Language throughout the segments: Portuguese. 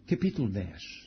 Capítulo 10.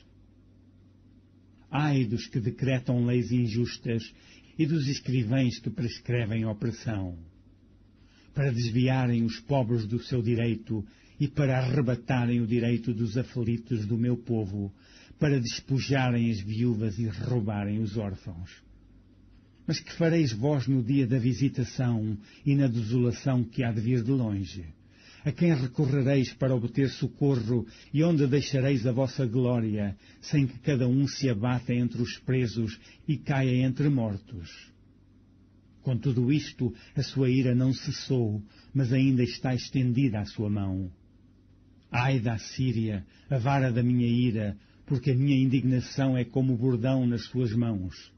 Ai dos que decretam leis injustas e dos escrivães que prescrevem opressão, para desviarem os pobres do seu direito e para arrebatarem o direito dos aflitos do meu povo, para despojarem as viúvas e roubarem os órfãos. Mas que fareis vós no dia da visitação e na desolação que há de vir de longe? A quem recorrereis para obter socorro e onde deixareis a vossa glória, sem que cada um se abata entre os presos e caia entre mortos? Com tudo isto, a sua ira não cessou, mas ainda está estendida a sua mão. Ai da Assíria, a vara da minha ira, porque a minha indignação é como bordão nas suas mãos.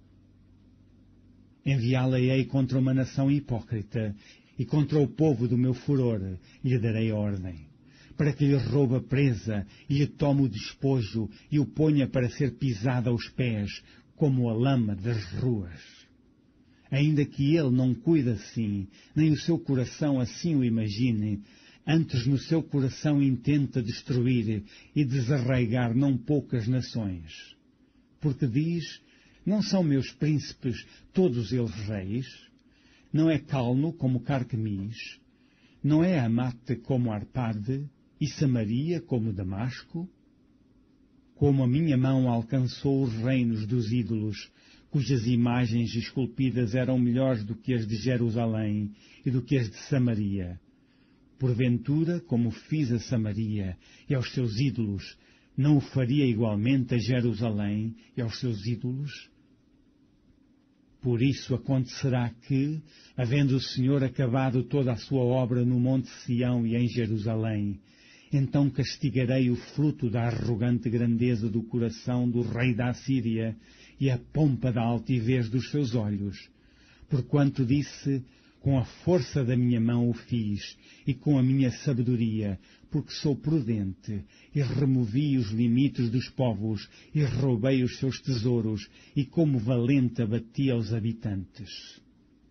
Enviá-la-ei contra uma nação hipócrita, e contra o povo do meu furor lhe darei ordem, para que lhe roube a presa, e lhe tome o despojo, e o ponha para ser pisado aos pés, como a lama das ruas. Ainda que ele não cuide assim, nem o seu coração assim o imagine, antes no seu coração intenta destruir e desarraigar não poucas nações. Porque diz, não são meus príncipes todos eles reis? Não é Calno como Carquemis? Não é Amate como Arpade? E Samaria como Damasco? Como a minha mão alcançou os reinos dos ídolos, cujas imagens esculpidas eram melhores do que as de Jerusalém e do que as de Samaria. Porventura, como fiz a Samaria e aos seus ídolos, não o faria igualmente a Jerusalém e aos seus ídolos? Por isso acontecerá que, havendo o Senhor acabado toda a sua obra no Monte Sião e em Jerusalém, então castigarei o fruto da arrogante grandeza do coração do rei da Assíria e a pompa da altivez dos seus olhos, porquanto disse, com a força da minha mão o fiz, e com a minha sabedoria, porque sou prudente, e removi os limites dos povos, e roubei os seus tesouros, e como valente abati aos habitantes.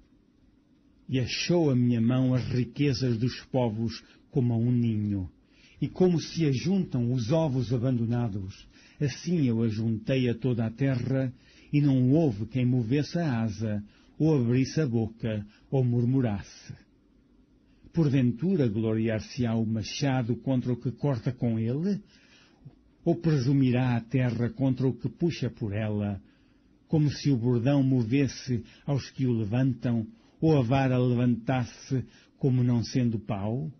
E achou a minha mão as riquezas dos povos como a um ninho, e como se ajuntam os ovos abandonados, assim eu ajuntei a toda a terra, e não houve quem movesse a asa, ou abrisse a boca, ou murmurasse. Porventura gloriar-se-á o machado contra o que corta com ele? Ou presumirá a terra contra o que puxa por ela, como se o bordão movesse aos que o levantam, ou a vara levantasse como não sendo pau?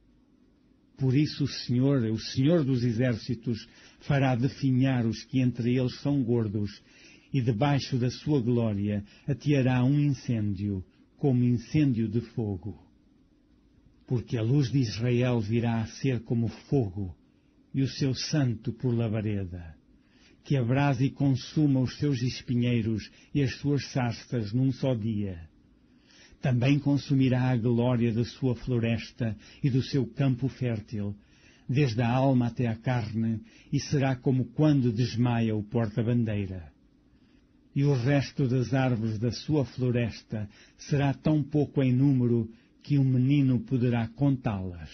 Por isso o Senhor dos exércitos, fará definhar os que entre eles são gordos, e debaixo da sua glória ateará um incêndio, como incêndio de fogo. Porque a luz de Israel virá a ser como fogo, e o seu santo por labareda, que abrase e consuma os seus espinheiros e as suas sarças num só dia. Também consumirá a glória da sua floresta e do seu campo fértil, desde a alma até a carne, e será como quando desmaia o porta-bandeira. E o resto das árvores da sua floresta será tão pouco em número que um menino poderá contá-las.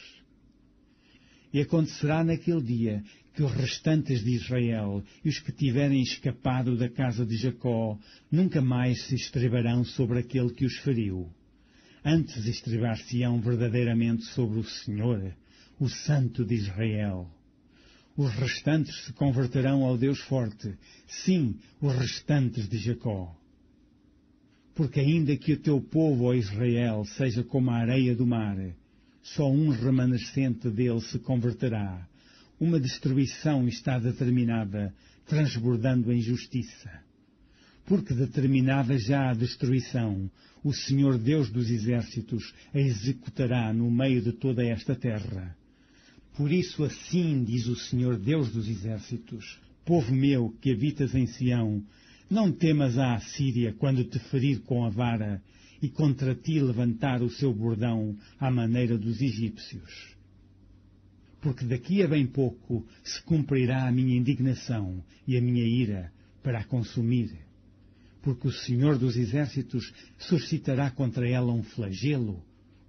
E acontecerá naquele dia que os restantes de Israel e os que tiverem escapado da casa de Jacó nunca mais se estrebarão sobre aquele que os feriu. Antes estrebar-se-ão verdadeiramente sobre o Senhor, o Santo de Israel. Os restantes se converterão ao Deus forte, sim, os restantes de Jacó. Porque ainda que o teu povo, ó Israel, seja como a areia do mar, só um remanescente dele se converterá. Uma destruição está determinada, transbordando em justiça. Porque determinada já a destruição, o Senhor Deus dos exércitos a executará no meio de toda esta terra. Por isso assim diz o Senhor Deus dos exércitos, povo meu que habitas em Sião, não temas a Assíria quando te ferir com a vara e contra ti levantar o seu bordão à maneira dos egípcios. Porque daqui a bem pouco se cumprirá a minha indignação e a minha ira para a consumir. Porque o Senhor dos exércitos suscitará contra ela um flagelo,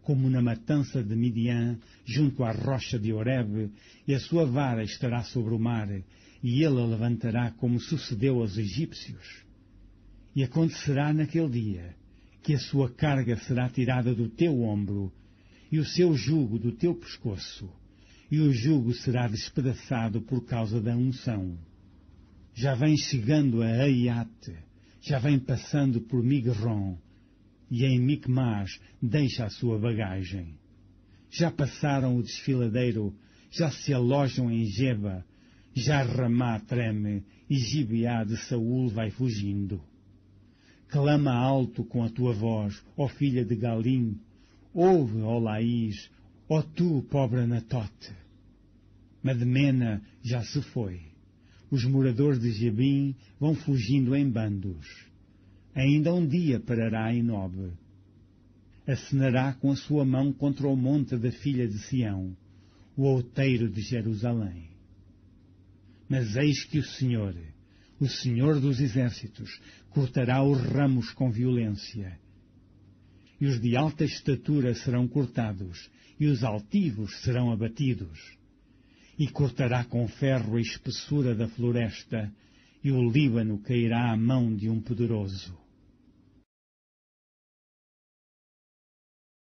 como na matança de Midian, junto à rocha de Horebe, e a sua vara estará sobre o mar, e ele a levantará como sucedeu aos egípcios. E acontecerá naquele dia que a sua carga será tirada do teu ombro, e o seu jugo do teu pescoço, e o jugo será despedaçado por causa da unção. Já vem chegando a Aiate, já vem passando por Migron, e em Micmas deixa a sua bagagem. Já passaram o desfiladeiro, já se alojam em Geba, já Ramá treme, e Gibeá de Saul vai fugindo. Clama alto com a tua voz, ó filha de Galim, ouve, ó Laís, ó tu, pobre Anatote. Madmena já se foi. Os moradores de Jebim vão fugindo em bandos. Ainda um dia parará em Nob. Acenará com a sua mão contra o monte da filha de Sião, o outeiro de Jerusalém. Mas eis que o Senhor dos exércitos, cortará os ramos com violência. E os de alta estatura serão cortados, e os altivos serão abatidos. E cortará com ferro a espessura da floresta, e o Líbano cairá à mão de um poderoso.